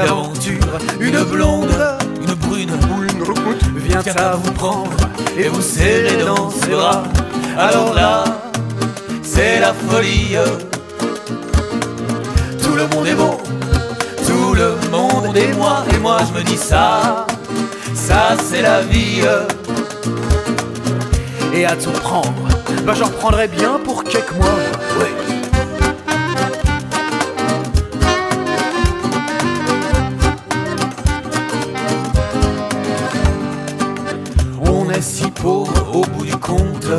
d'aventure, une blonde, une brune ou une roucoute vient à vous prendre et vous serrer dans ses bras. Alors là, c'est la folie. Tout le monde est beau, tout le monde est moi. Et moi je me dis ça c'est la vie. Et à tout prendre, bah j'en prendrais bien pour quelques mois. Ouais. On est si pauvre au bout du compte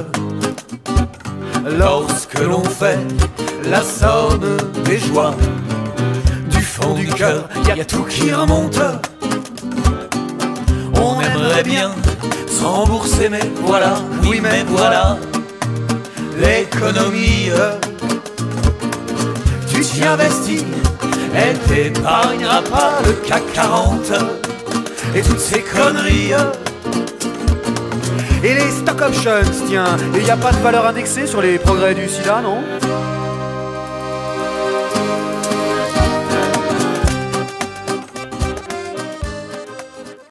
lorsque l'on fait la somme des joies. Du fond du cœur, y a tout qui remonte. On aimerait bien se rembourser, mais voilà, oui mais voilà, l'économie. Tu t'y investis, elle t'épargnera pas le CAC 40 et toutes ces conneries. Et les stock options, tiens, et y a pas de valeur indexée sur les progrès du sida, non?